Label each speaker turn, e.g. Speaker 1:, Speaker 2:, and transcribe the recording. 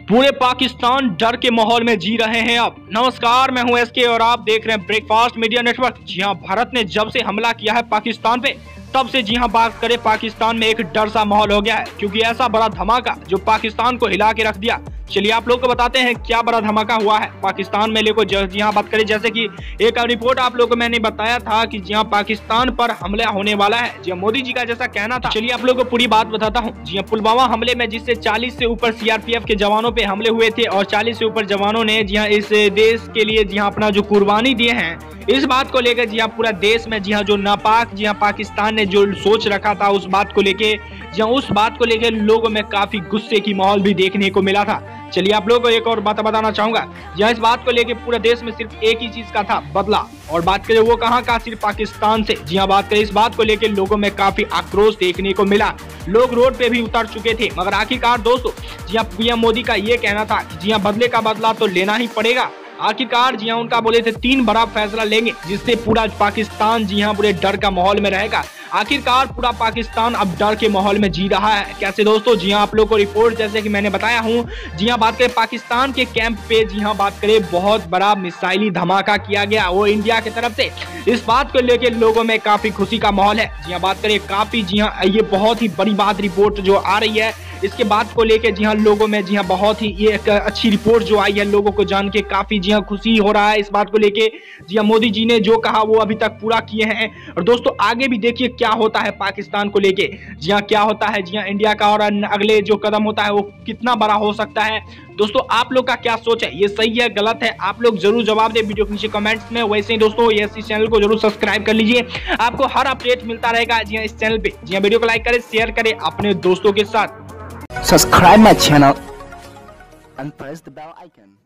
Speaker 1: पूरे पाकिस्तान डर के माहौल में जी रहे हैं अब। नमस्कार, मैं हूं एसके और आप देख रहे हैं ब्रेकफास्ट मीडिया नेटवर्क। जी हां, भारत ने जब से हमला किया है पाकिस्तान पे, तब से जी हां बात करें पाकिस्तान में एक डर सा माहौल हो गया है, क्योंकि ऐसा बड़ा धमाका जो पाकिस्तान को हिला के रख दिया। चलिए आप लोग को बताते हैं क्या बड़ा धमाका हुआ है पाकिस्तान में लेको। जी हाँ, बात करें जैसे कि एक रिपोर्ट आप लोगों को मैंने बताया था कि जी हाँ पाकिस्तान पर हमला होने वाला है। जी हाँ, मोदी जी का जैसा कहना था। चलिए आप लोग को पूरी बात बताता हूँ। जी हाँ, पुलवामा हमले में जिससे 40 से ऊपर सीआरपीएफ के जवानों पे हमले हुए थे और 40 से ऊपर जवानों ने जी हाँ इस देश के लिए जी हाँ अपना जो कुर्बानी दिए हैं, इस बात को लेकर जी हाँ पूरा देश में जी हाँ जो नापाक जी हाँ पाकिस्तान ने जो सोच रखा था उस बात को लेके जी हाँ उस बात को लेकर लोगों में काफी गुस्से की माहौल भी देखने को मिला था। चलिए आप लोगों को एक और बात बताना चाहूंगा। जी इस बात को लेकर पूरे देश में सिर्फ एक ही चीज का था, बदला। और बात करें वो कहाँ का, सिर्फ पाकिस्तान से। जी हाँ, बात करें इस बात को लेकर लोगों में काफी आक्रोश देखने को मिला। लोग रोड पे भी उतर चुके थे, मगर आखिरकार दोस्तों जी हाँ पीएम मोदी का ये कहना था कि जी हाँ बदले का बदला तो लेना ही पड़ेगा। आखिरकार जी हाँ उनका बोले थे 3 बड़ा फैसला लेंगे जिससे पूरा पाकिस्तान जी हाँ पूरे डर का माहौल में रहेगा। आखिरकार पूरा पाकिस्तान अब डर के माहौल में जी रहा है। कैसे दोस्तों, जी हाँ आप लोग को रिपोर्ट जैसे कि मैंने बताया हूँ। जी हाँ, बात करें पाकिस्तान के कैंप पे जी हाँ बात करें बहुत बड़ा मिसाइली धमाका किया गया वो इंडिया की तरफ से। इस बात को लेकर लोगों में काफी खुशी का माहौल है। जी हाँ, बात करें काफी जी हाँ ये बहुत ही बड़ी बात रिपोर्ट जो आ रही है, इसके बात को लेकर जी हाँ लोगों में जी हाँ बहुत ही ये एक अच्छी रिपोर्ट जो आई है, लोगों को जान के काफी जी हाँ खुशी हो रहा है। इस बात को लेके जी हाँ मोदी जी ने जो कहा वो अभी तक पूरा किए हैं। और दोस्तों आगे भी देखिए क्या होता है पाकिस्तान को लेके। जी हाँ क्या होता है जी हाँ इंडिया का, और अगले जो कदम होता है वो कितना बड़ा हो सकता है। दोस्तों आप लोग का क्या सोच है, ये सही है गलत है, आप लोग जरूर जवाब दें वीडियो के नीचे कमेंट्स में। वैसे ही दोस्तों ये इस चैनल को जरूर सब्सक्राइब कर लीजिए, आपको हर अपडेट मिलता रहेगा जी हाँ इस चैनल पे। जी हाँ वीडियो को लाइक करें, शेयर करें अपने दोस्तों के साथ।
Speaker 2: Subscribe my channel and press the bell icon.